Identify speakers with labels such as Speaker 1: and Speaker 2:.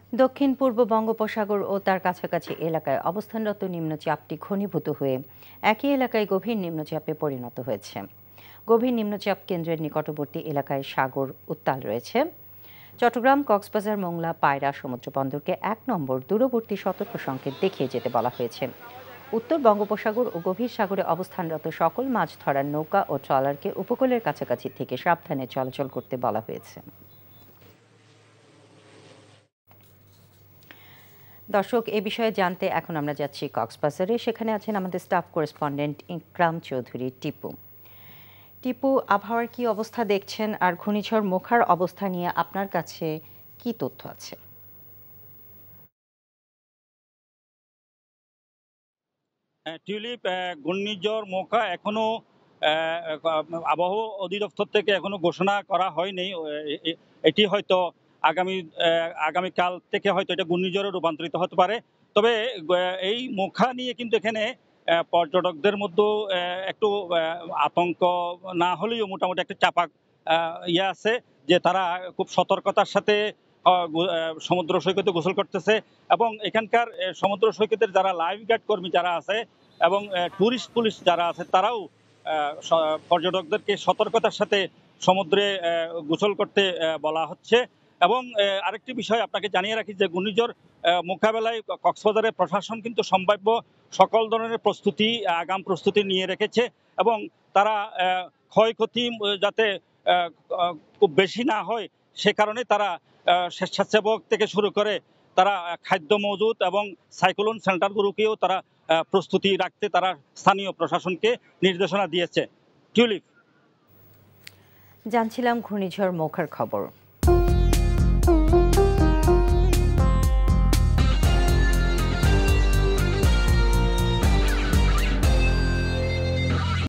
Speaker 1: দক্ষিণ পূর্ব বঙ্গোপসাগর ও তার কাছাকাছি এলাকায় অবস্থানরত নিম্নচাপটি ঘনীভূত হয়ে একই এলাকায় গভীর নিম্নচাপে পরিণত হয়েছে। গভীর নিম্নচাপ কেন্দ্রের নিকটবর্তী এলাকায় সাগর উত্তাল রয়েছে। চট্টগ্রাম, কক্সবাজার, মোংলা, পায়রা সমুদ্র বন্দরকে ১ নম্বর দূরবর্তী সতর্ক সংকেত দেখিয়ে যেতে বলা হয়েছে। উত্তর বঙ্গোপসাগর ও গভীর সাগরে অবস্থানরত সকল মাছ ধরার নৌকা ও ট্রলারকে উপকূলের কাছাকাছি থেকে সাবধানে চলাচল করতে বলা হয়েছে। দর্শক, এ বিষয়ে জানতে এখন আমরা যাচ্ছি কক্সবাজারে। সেখানে আছেন আমাদের স্টাফ করেসপন্ডেন্ট ইকরাম চৌধুরী টিপু। টিপু, আবহাওয়ার কি অবস্থা দেখছেন, আর ঘূর্ণিঝড় মোখার অবস্থা নিয়ে আপনার কাছে কি তথ্য আছে?
Speaker 2: টিউলিপ, ঘূর্ণিঝড় মোখা এখনো আবহাওয়া অধিদপ্তর থেকে এখনো ঘোষণা করা হয়নি। এটি হয়তো আগামীকাল থেকে হয়তো এটা ঘূর্ণিঝড়ে রূপান্তরিত হতে পারে। তবে এই মোখা নিয়ে কিন্তু এখানে পর্যটকদের মধ্যে একটু আতঙ্ক না হলেও মোটামুটি একটা চাপা ইয়ে আছে, যে তারা খুব সতর্কতার সাথে সমুদ্র সৈকতে গোসল করতেছে। এবং এখানকার সমুদ্র সৈকতের যারা লাইফ গার্ড কর্মী যারা আছে এবং টুরিস্ট পুলিশ যারা আছে, তারাও পর্যটকদেরকে সতর্কতার সাথে সমুদ্রে গোসল করতে বলা হচ্ছে। এবং আরেকটি বিষয় আপনাকে জানিয়ে রাখি যে ঘূর্ণিঝড় মোকাবেলায় কক্সবাজারের প্রশাসন কিন্তু সম্ভাব্য সকল ধরনের আগাম প্রস্তুতি নিয়ে রেখেছে। এবং তারা ক্ষয়ক্ষতি যাতে খুব বেশি না হয় সে কারণে তারা স্বেচ্ছাসেবক থেকে শুরু করে তারা খাদ্য মজুত এবং সাইক্লোন সেন্টারগুলোকেও তারা প্রস্তুতি রাখতে তারা স্থানীয় প্রশাসনকে নির্দেশনা দিয়েছে। টিউলিপ,
Speaker 1: জানছিলাম ঘূর্ণিঝড় মোখার খবর।